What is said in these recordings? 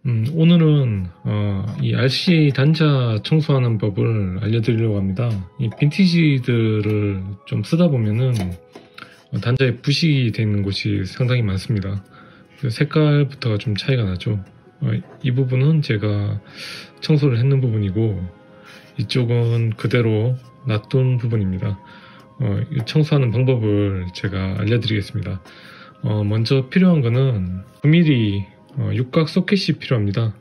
오늘은 이 RCA 단자 청소하는 법을 알려드리려고 합니다. 이 빈티지들을 좀 쓰다 보면은 단자에 부식이 되는 곳이 상당히 많습니다. 색깔부터가 좀 차이가 나죠. 이 부분은 제가 청소를 했는 부분이고, 이쪽은 그대로 놔둔 부분입니다. 청소하는 방법을 제가 알려드리겠습니다. 먼저 필요한 거는 9mm 육각 소켓이 필요합니다.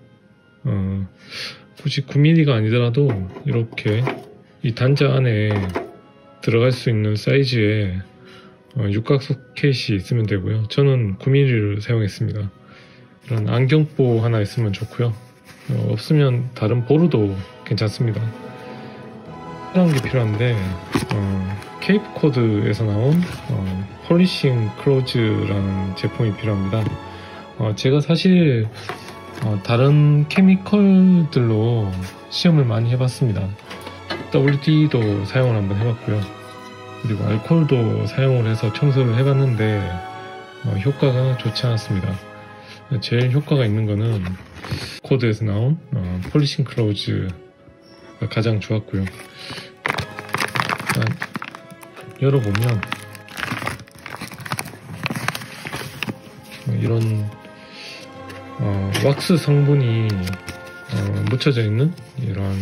굳이 9mm가 아니더라도 이렇게 이 단자 안에 들어갈 수 있는 사이즈의 육각 소켓이 있으면 되고요. 저는 9mm를 사용했습니다. 이런 안경보 하나 있으면 좋고요. 없으면 다른 보루도 괜찮습니다. 이런 게 필요한데 케이프 코드에서 나온 폴리싱 클로즈라는 제품이 필요합니다. 제가 사실 다른 케미컬들로 시험을 많이 해봤습니다. WD도 사용을 한번 해봤고요. 그리고 알코올도 사용을 해서 청소를 해봤는데 효과가 좋지 않았습니다. 제일 효과가 있는 거는 코드에서 나온 폴리싱 클로즈가 가장 좋았고요. 열어보면 이런 왁스 성분이 묻혀져 있는 이런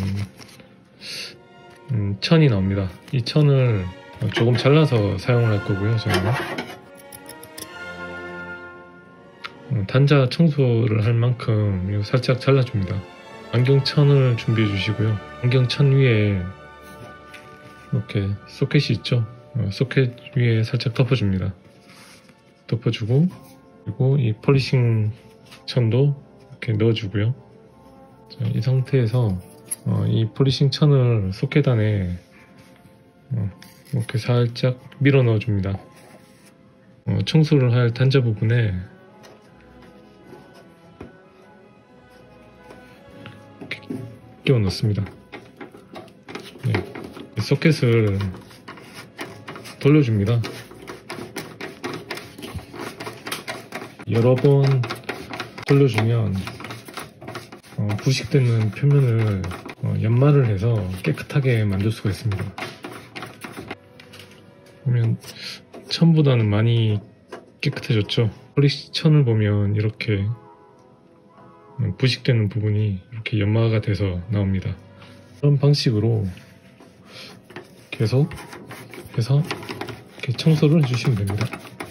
천이 나옵니다. 이 천을 조금 잘라서 사용을 할 거고요. 저는 단자 청소를 할 만큼 살짝 잘라줍니다. 안경천을 준비해 주시고요. 안경천 위에 이렇게 소켓이 있죠. 소켓 위에 살짝 덮어줍니다. 덮어주고, 그리고 이 폴리싱 천도 이렇게 넣어주고요. 자, 이 상태에서 이 폴리싱 천을 소켓 안에 이렇게 살짝 밀어 넣어줍니다. 청소를 할 단자 부분에 이렇게 끼워 넣습니다. 네, 소켓을 돌려줍니다. 여러 번 돌려주면 부식되는 표면을 연마를 해서 깨끗하게 만들 수가 있습니다. 보면 천보다는 많이 깨끗해졌죠. 폴리시 천을 보면 이렇게 부식되는 부분이 이렇게 연마가 돼서 나옵니다. 이런 방식으로 계속 해서 이렇게 청소를 해주시면 됩니다.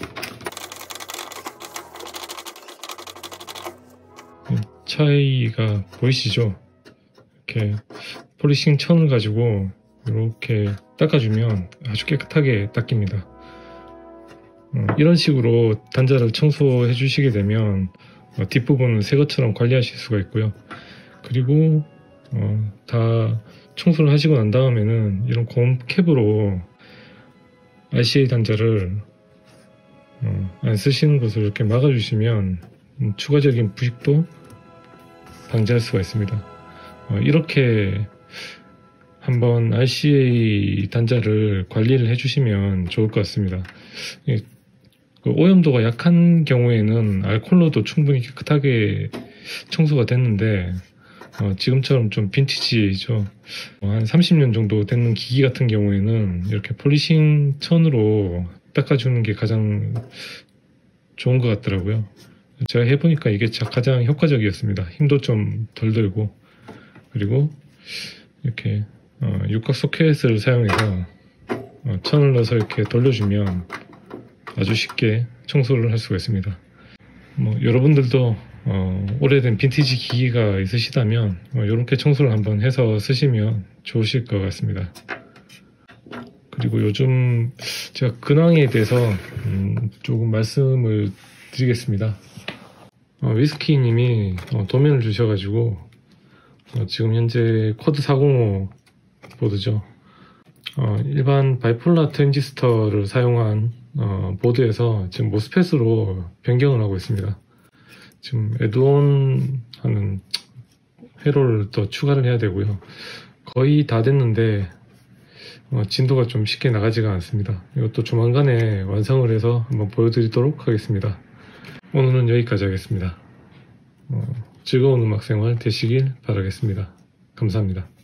차이가 보이시죠? 이렇게 폴리싱 천을 가지고 이렇게 닦아주면 아주 깨끗하게 닦입니다. 이런 식으로 단자를 청소해 주시게 되면 뒷부분은 새 것처럼 관리하실 수가 있고요. 그리고 다 청소를 하시고 난 다음에는 이런 고무 캡으로 RCA 단자를 안 쓰시는 곳을 이렇게 막아주시면 추가적인 부식도 방지할 수가 있습니다. 이렇게 한번 RCA 단자를 관리를 해주시면 좋을 것 같습니다. 오염도가 약한 경우에는 알코올로도 충분히 깨끗하게 청소가 됐는데 지금처럼 좀 빈티지죠. 한 30년 정도 되는 기기 같은 경우에는 이렇게 폴리싱 천으로 닦아주는 게 가장 좋은 것 같더라고요. 제가 해보니까 이게 가장 효과적이었습니다. 힘도 좀 덜 들고, 그리고 이렇게 육각 소켓을 사용해서 천을 넣어서 이렇게 돌려주면 아주 쉽게 청소를 할 수가 있습니다. 여러분들도 오래된 빈티지 기기가 있으시다면 이렇게 청소를 한번 해서 쓰시면 좋으실 것 같습니다. 그리고 요즘 제가 근황에 대해서 조금 말씀을 드리겠습니다. 위스키님이 도면을 주셔가지고 지금 현재 코드 405 보드죠. 일반 바이폴라 트랜지스터를 사용한 보드에서 지금 모스펫으로 변경을 하고 있습니다. 지금 애드온 하는 회로를 더 추가를 해야 되고요. 거의 다 됐는데 진도가 좀 쉽게 나가지가 않습니다. 이것도 조만간에 완성을 해서 한번 보여드리도록 하겠습니다. 오늘은 여기까지 하겠습니다. 즐거운 음악 생활 되시길 바라겠습니다. 감사합니다.